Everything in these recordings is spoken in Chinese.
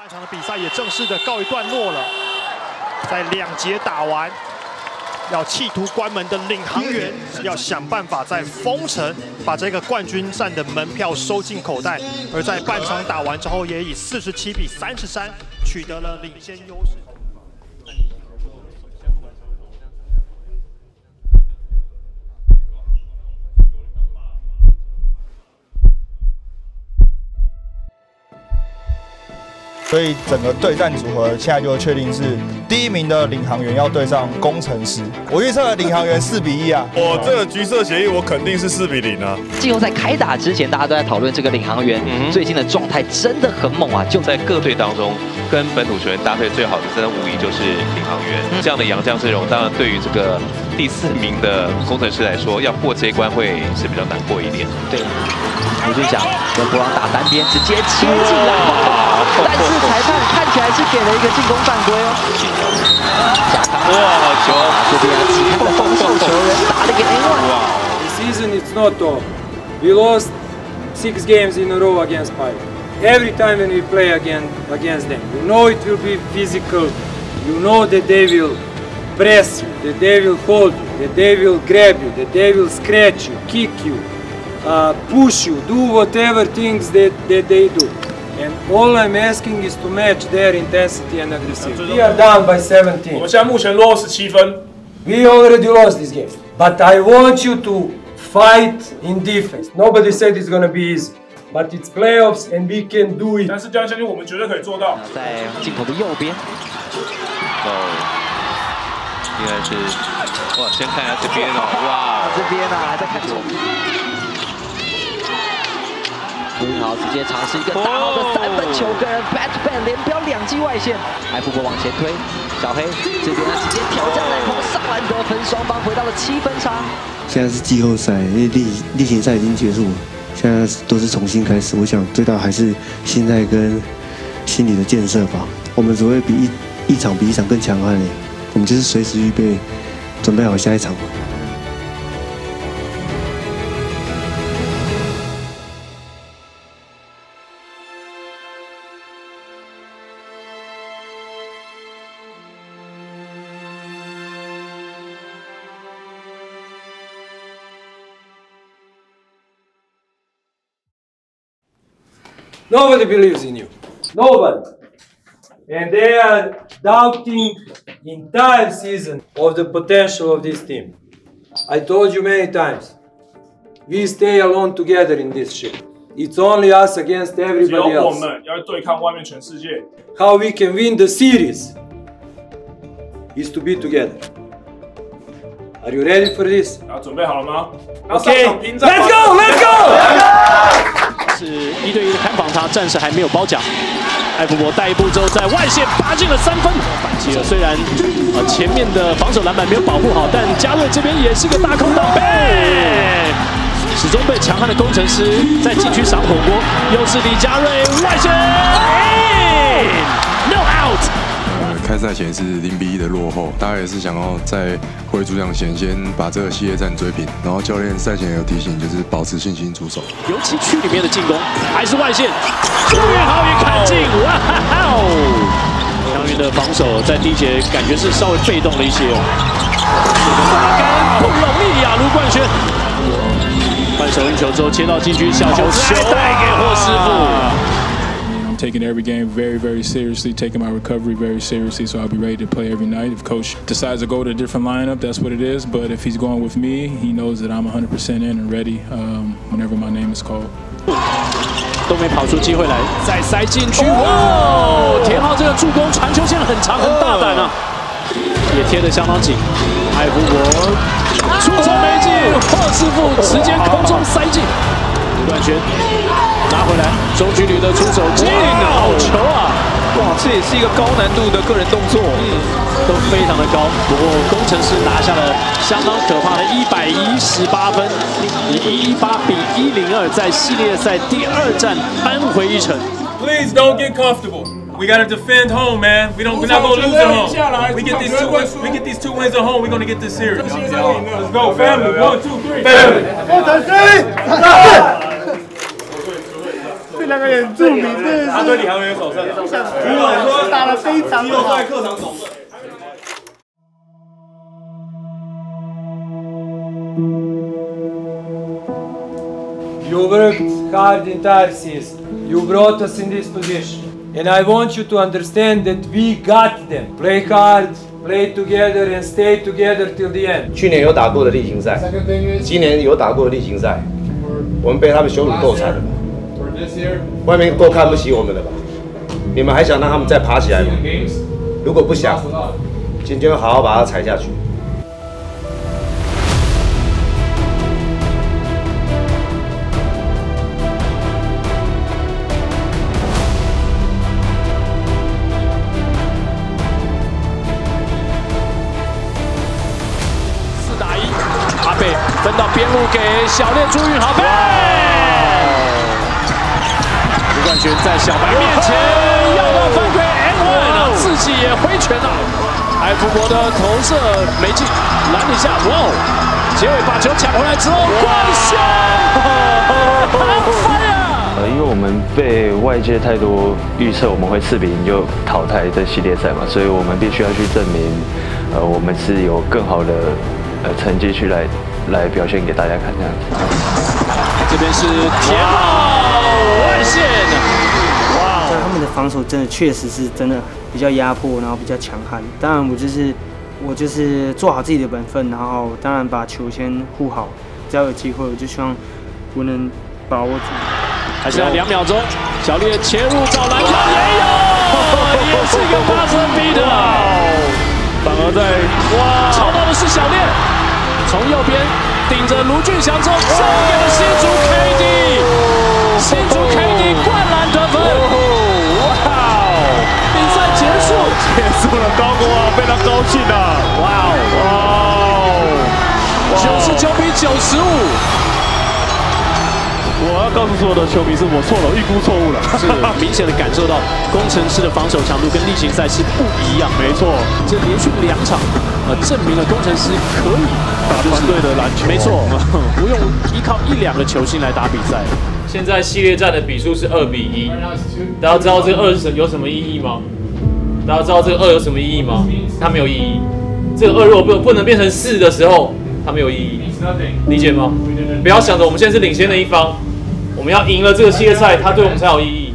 场的比赛也正式的告一段落了，在2节打完，要企图关门的领航员要想办法在封城把这个冠军战的门票收进口袋，而在半场打完之后，也以47比33取得了领先优势。 所以整个对战组合现在就确定是第1名的领航员要对上工程师。我预测领航员4比1啊。 我这个橘色协议我肯定是4比0啊。 季后赛开打之前，大家都在讨论这个领航员最近的状态真的很猛啊！就在各队当中，跟本土球员搭配最好的，真的无疑就是领航员。这样的洋将阵容，当然对于这个第4名的工程师来说，要过这一关会是比较难过一点。对， 我就讲跟博朗打单边，直接切进来，但是裁判看起来是给了一个进攻犯规哦。 哇，球这边击开的防守球员打了一个 N1。 This season it's not over. We lost 6 games in a row against Pirate. Every time when we play against them, you know it will be physical. You know that they will press you, that they will hold you, that they will grab you, that they will scratch you, kick you, push you, do whatever things that they do. And all I'm asking is to match their intensity and aggressivity. We are down by 17. 我们现在目前落后17分。 We already lost this game. But I want you to fight in defense. Nobody said it's gonna be easy. But it's playoffs and we can do it. 但是这样相信我们绝对可以做到。 在镜头的右边。 应该是哇，先看一下这边哦，哇， 这边啊，还在看球。 好，直接尝试一个大好的3分球，跟人 back to back 连飙2记外线，艾弗伯往前推，小黑这边他直接挑战篮筐上篮得分，双方回到了7分差。 现在是季后赛，因为例行赛已经结束了，现在都是重新开始。我想最大还是心态跟心理的建设吧。我们只会比一场比一场更强悍嘞，我们就是随时预备，准备好下一场。 Nobody believes in you. Nobody. And they are doubting the entire season of the potential of this team. I told you many times, we stay alone together in this shit. It's only us against everybody else. 只有我们要对抗外面全世界。 How we can win the series is to be together. Are you ready for this? 准备好了吗 Okay, let's go, let's go! 是1对1的看防他，暂时还没有褒奖。艾弗伯带一步之后，在外线拔进了3分，反击了。虽然前面的防守篮板没有保护好，但加瑞这边也是个大空档，始终被强悍的工程师在禁区赏火锅。又是李佳瑞外线 ，no out。 开赛前是0比1的落后，大家也是想要在回主场前先把这个系列战追平。然后教练赛前有提醒，就是保持信心出手。 尤其区里面的进攻还是外线，朱元豪也砍进，哇哦！杨云的防守在第1节感觉是稍微被动了一些哦。发杆不容易，亚卢冠轩。换手运球之后切到禁区，小球带给霍师傅。 Taking every game very, very seriously, taking my recovery very seriously, so I'll be ready to play every night. If coach decides to go to a different lineup, that's what it is. But if he's going with me, he knows that I'm 100% in and ready whenever my name is called. 都没跑出机会来，再塞进去。哇！田浩这个助攻传球线很长，很大胆啊，也贴得相当紧。艾弗伯出手没进，霍师傅直接空中塞进。冠轩。 拿回来，中距离的出手进，好球啊！哇，这也是一个高难度的个人动作，都非常的高。不过工程师拿下了相当可怕的118分，以118比102在系列赛第2战扳回一城。 Please don't get comfortable. We gotta defend home, man. We're not gonna lose at home. We get these 2 wins. We get these 2 wins at home. We're gonna get this series. Let's go, family. 1, 2, 3. Family. 工程师， 那个原住民，真的是他对领航员手上， 说打得非常好。 在客场守胜。 You worked hard entire season. You brought us in this position. And I want you to understand that we got them. Play hard, play together and stay together till the end. 去年有打过的例行赛，今年有打过的例行赛，我们被他们羞辱够惨了吧？外面够看不起我们了吧？你们还想让他们再爬起来吗？如果不想，今天就好好把它踩下去。 分到边路给小烈朱运豪，卢冠权在小白面前要到犯规 ，N1 自己也挥拳了。艾福伯的投射没进，篮底下，哇！结尾把球抢回来之后，冠轩， 因为我们被外界太多预测我们会4比0就淘汰这系列赛嘛，所以我们必须要去证明，我们是有更好的成绩去来表现给大家看，这样子。 这边是田浩外线， 哇！他们的防守真的确实是真的比较压迫，然后比较强悍。当然，我就是做好自己的本分，然后当然把球先护好。只要有机会，我就希望我能把握住。 还剩下2秒钟，小烈切入找篮筐也是一个8分比的，反而在抄到的是小烈。从右边顶着卢俊祥之后，送给了新竹 KD， 新竹 KD 灌篮得分，哇！比赛结束了，高国啊，非常高兴啊，哇！99比95。 我要告诉所有的球迷，是我错了，预估错误了。 是明显的感受到工程师的防守强度跟例行赛是不一样。 没错， 这连续2场，证明了工程师可以打团队的篮球。 没错，不用依靠1-2个球星来打比赛。 现在系列战的比数是2比1，大家知道这个2有什么意义吗？大家知道这个2有什么意义吗？它没有意义。这个2如果不能变成4的时候，它没有意义，理解吗？不要想着我们现在是领先的一方。我们要赢了这个系列赛，它对我们才有意义。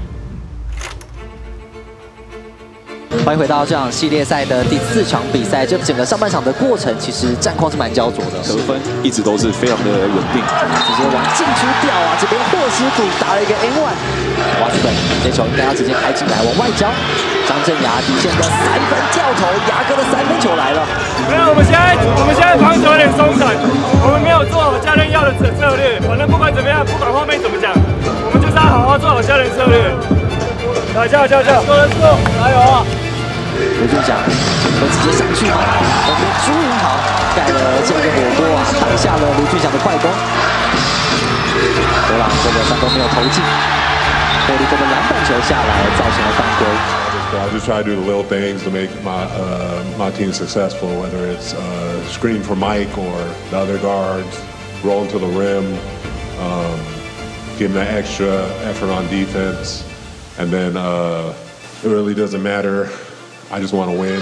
欢迎回到这场系列赛的第4场比赛。这整个上半场的过程，其实战况是蛮焦灼的， 得分一直都是非常的稳定。 直接往禁区掉啊！这边霍斯普打了一个 N1， 哇塞，这球应该要直接开进来，往外交。张镇雅底线的3分跳投，牙哥的3分球来了。 没有，我们现在防守有点松散，我们没有做好教练要的策略。反正不管怎么样，不管后面怎么讲，我们就是要好好做好教练策略。来，加油！加油啊！ 卢俊祥会直接上去吗？后面朱云豪盖了这个火锅啊，挡下了卢俊祥的快攻。德朗这个3分没有投进，霍利芬的篮板球下来，造成了犯规。 I just try to do the little things to make my team successful, whether it's screen for Mike or the other guards, rolling to the rim, giving that extra effort on defense, and then it really doesn't matter. I just want to win.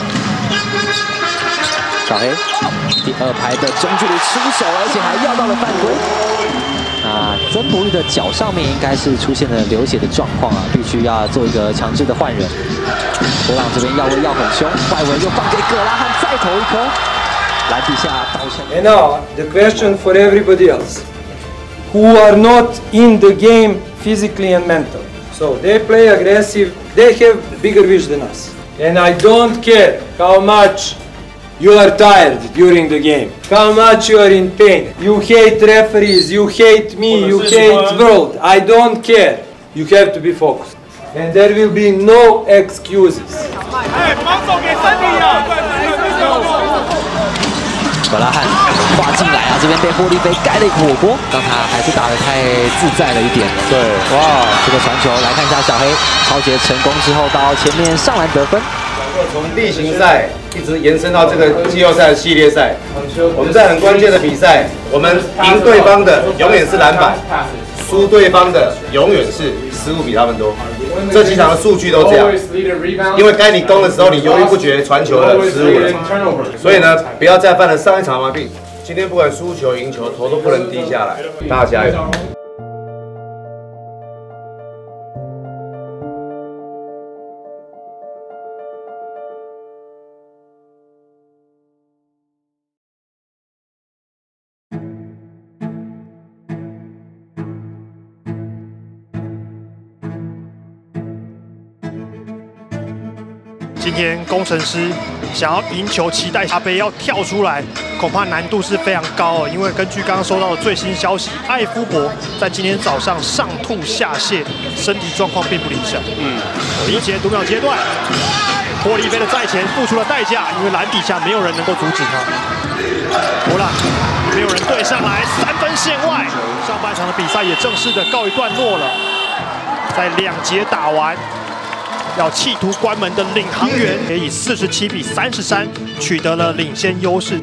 小黑第2排的中距离出手，而且还要到了犯规。那曾博玉的脚上面应该是出现了流血的状况啊，必须要做一个强制的换人。德朗这边要位要很凶，外围又放给葛拉汉再投一颗，篮底下倒下。 And now the question for everybody else, who are not in the game physically and mentally. So they play aggressive. They have bigger wish than us. And I don't care how much you are tired during the game, how much you are in pain. You hate referees, you hate me, you hate world. I don't care. You have to be focused. And there will be no excuses. 葛拉汉跨进来啊，这边被霍利菲盖了一个火锅，让他还是打得太自在了一点。 对，哇， 这个传球来看一下小黑抄截成功之后到前面上篮得分。 从例行赛一直延伸到这个季后赛的系列赛，我们在很关键的比赛，我们赢对方的永远是篮板。 输对方的永远是失误比他们多。这几场的数据都这样，因为该你攻的时候，你犹豫不决传球了，失误了。所以呢，不要再犯了上一场毛病。今天不管输球赢球，头都不能低下来，大家加油！ 今天工程师想要赢球，期待阿贝要跳出来，恐怕难度是非常高哦。因为根据刚刚收到的最新消息，艾夫伯在今天早上上吐下泻，身体状况并不理想。第一节读秒阶段，波利菲的在前付出了代价，因为篮底下没有人能够阻止他。波浪没有人对上来，3分线外。上半场的比赛也正式的告一段落了，在2节打完。要企图关门的领航员也以47比33取得了领先优势。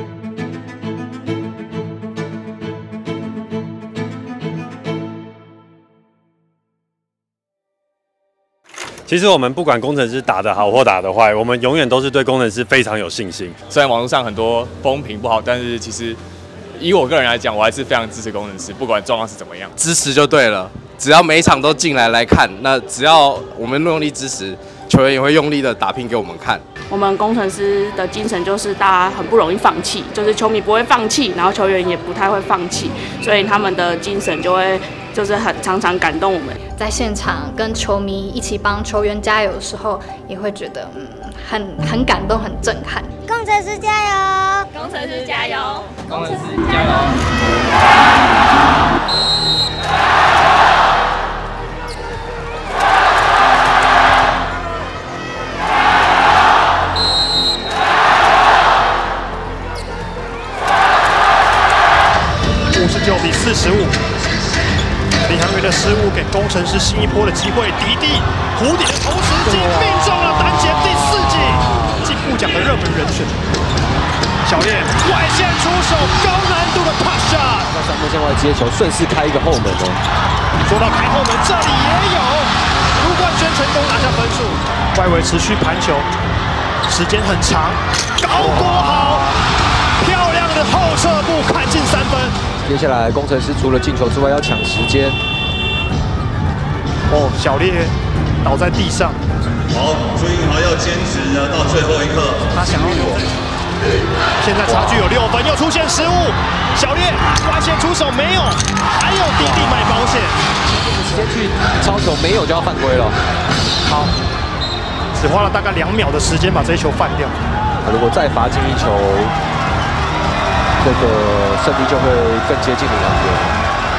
其实我们不管工程师打得好或打得坏，我们永远都是对工程师非常有信心。 虽然网络上很多风评不好，但是其实以我个人来讲，我还是非常支持工程师，不管状况是怎么样， 支持就对了。只要每一场都进来看，那只要我们用力支持，球员也会用力的打拼给我们看。 我们工程师的精神就是大家很不容易放弃，就是球迷不会放弃，然后球员也不太会放弃，所以他们的精神就是很常常感动我们。 在现场跟球迷一起帮球员加油的时候，也会觉得很感动，很震撼。 工程师加油！ 工程师加油！ 工程师加油 ！59比45，领航员的失误给工程师新一波的机会。迪迪弧顶的同时进，命中了单节第4季进步奖的热门人选。小烈外线出手，高难度的 pop shot， 在3分线外接球，顺势开一个后门哦。 说到开后门，这里也有，卢冠轩成功拿下分数。外围持续盘球，时间很长，高国豪漂亮的后撤步看进3分。 接下来工程师除了进球之外，要抢时间。 哦，小烈倒在地上。 好，朱英豪要坚持到最后一刻。 他想要留在场。现在差距有6分，又出现失误。小烈外线出手没有，还有弟弟买保险。 直接去抄球，没有就要犯规了。 好，只花了大概2秒的时间把这一球犯掉。 如果再罚进1球，这个胜利就会更接近领航员。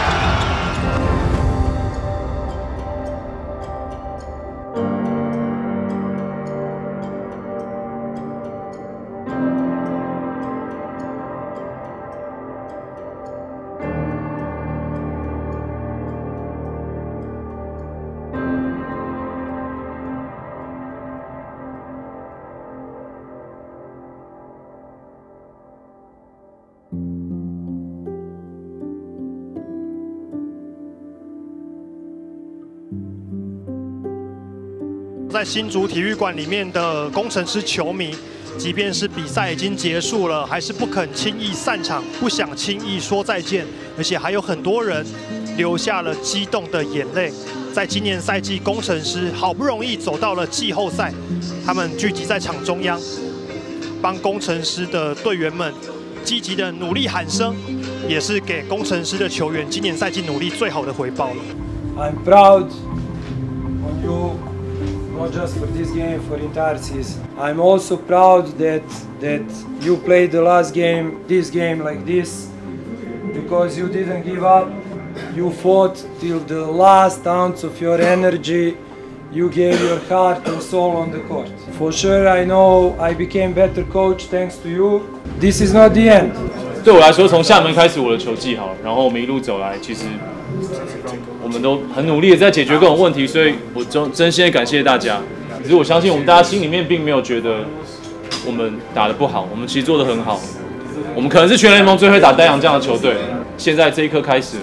在新竹体育馆里面的工程师球迷，即便是比赛已经结束了，还是不肯轻易散场，不想轻易说再见，而且还有很多人流下了激动的眼泪。在今年赛季，工程师好不容易走到了季后赛，他们聚集在场中央，帮工程师的队员们积极的努力喊声，也是给工程师的球员今年赛季努力最好的回报了。 I'm proud on you. Not just for this game, for entire season. I'm also proud that you played the last game, this game like this, because you didn't give up. You fought till the last ounce of your energy. You gave your heart and soul on the court. For sure, I know I became better coach thanks to you. This is not the end. 对我来说，从厦门开始我的球技好，然后我们一路走来，其实我们都很努力的在解决各种问题，所以我真心的感谢大家。可是我相信我们大家心里面并没有觉得我们打得不好，我们其实做得很好。我们可能是全联盟最会打单阳这样的球队。现在这一刻开始，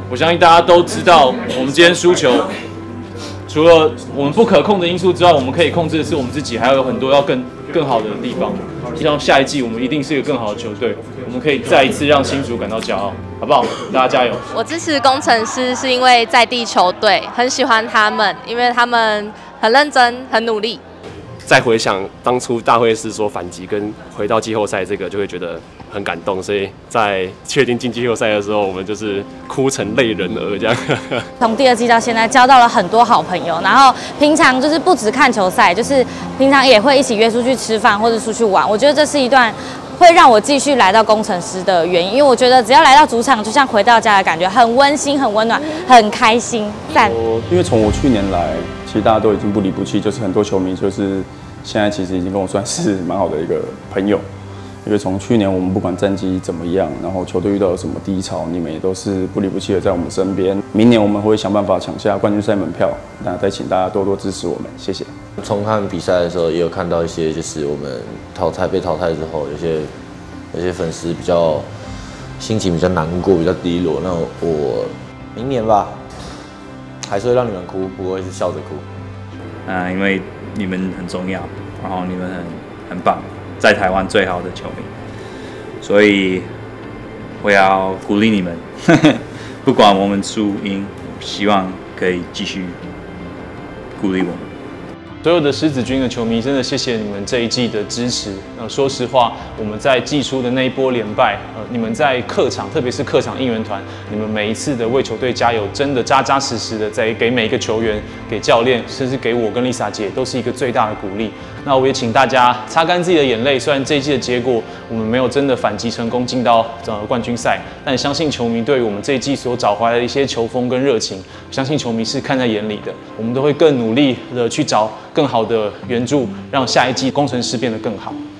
我相信大家都知道，我们今天输球，除了我们不可控的因素之外，我们可以控制的是我们自己，还有很多要更好的地方。希望下一季我们一定是一个更好的球队，我们可以再一次让新竹感到骄傲，好不好？大家加油！ 我支持工程师是因为在地球队，很喜欢他们，因为他们很认真、很努力。 再回想当初大会是说反击跟回到季后赛这个，就会觉得很感动，所以在确定进季后赛的时候，我们就是哭成泪人儿这样。 从第2季到现在，交到了很多好朋友，然后平常就是不只看球赛，就是平常也会一起约出去吃饭或者出去玩。我觉得这是一段会让我继续来到工程师的原因，因为我觉得只要来到主场，就像回到家的感觉，很温馨、很温暖、很开心。赞！ 因为从我去年来，其实大家都已经不离不弃，就是很多球迷就是现在其实已经跟我算是蛮好的一个朋友。因为从去年我们不管战绩怎么样，然后球队遇到了什么低潮，你们也都是不离不弃的在我们身边。明年我们会想办法抢下冠军赛门票，那再请大家多多支持我们，谢谢。 从看比赛的时候也有看到一些，就是我们被淘汰之后，有些粉丝比较心情比较难过，比较低落。那我明年吧，还是会让你们哭，不过会是笑着哭。 因为你们很重要，然后你们很棒。在台湾最好的球迷，所以我要鼓励你们，不管我们输赢，希望可以继续鼓励我们。 所有的狮子军的球迷，真的谢谢你们这一季的支持。说实话，我们在季初的那一波连败，你们在客场，特别是客场应援团，你们每一次的为球队加油，真的扎扎实实的在给每一个球员、给教练，甚至给我跟 Lisa 姐，都是一个最大的鼓励。那我也请大家擦干自己的眼泪。虽然这一季的结果我们没有真的反击成功进到冠军赛，但相信球迷对于我们这一季所找回来的一些球风跟热情，相信球迷是看在眼里的。我们都会更努力的去找更好的援助，让下一季工程师变得更好。